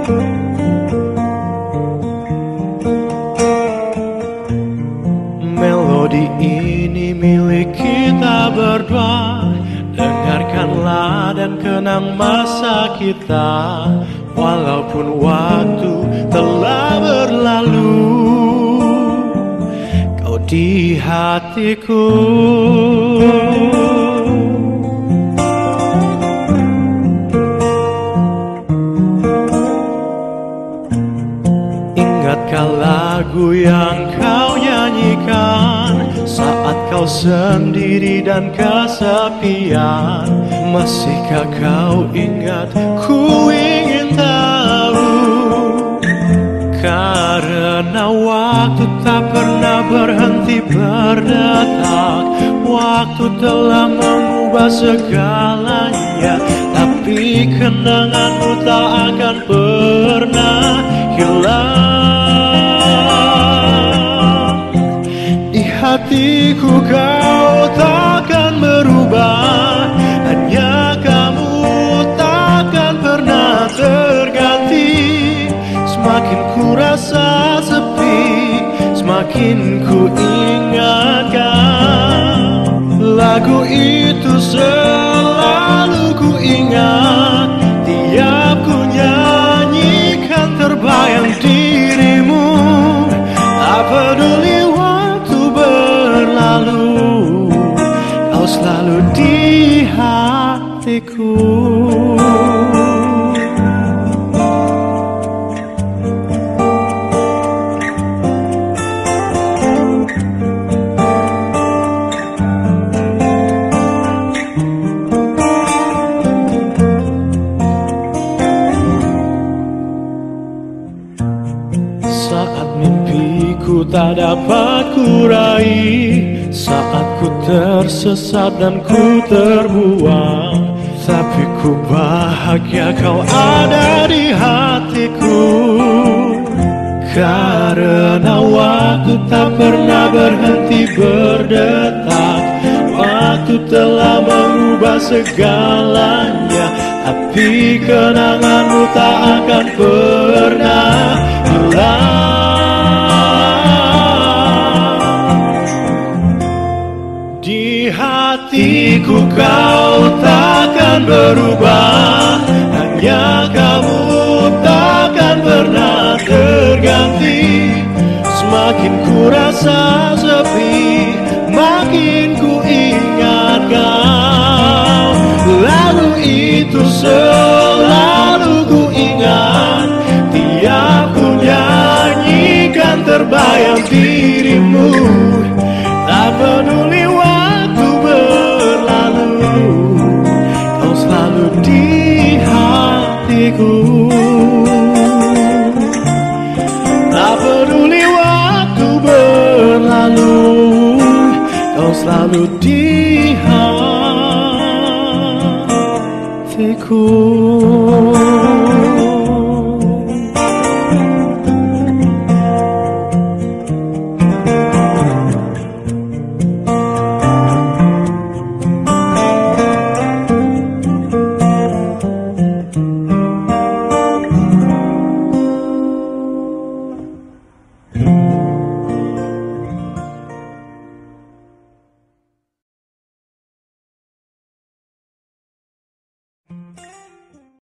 Melodi ini milik kita berdua. Dengarkanlah dan kenang masa kita, walaupun waktu telah berlalu, kau di hatiku. Ingatkah lagu yang kau nyanyikan saat kau sendiri dan kesepian? Masihkah kau ingat? Ku ingin tahu. Karena waktu tak pernah berhenti berdetak, waktu telah mengubah segalanya, tapi kenanganmu tak akan pernah hilang. Di hatiku kau takkan berubah, hanya kamu takkan pernah terganti. Semakin ku rasa sepi, semakin ku ingatkan lagu itu, selalu ku ingat. Tiap ku nyanyikan terbayang dirimu. Tak peduli waktu berlalu, kau selalu di hatiku. Saat mimpiku tak dapat ku raih, saat ku tersesat dan ku terbuang, tapi ku bahagia kau ada di hatiku. Karena waktu tak pernah berhenti berdetak, waktu telah mengubah segalanya, tapi kenanganmu tak akan pernah hilang. Di hatiku kau takkan berubah, hanya kamu takkan pernah terganti. Semakin ku rasa sepi, makin ku ingat kau. Lalu itu selalu ku ingat. Tiap ku nyanyikan terbayang dirimu. Tak peduli waktu berlalu, kau selalu di hatiku. Tak peduli waktu berlalu, kau selalu di hatiku.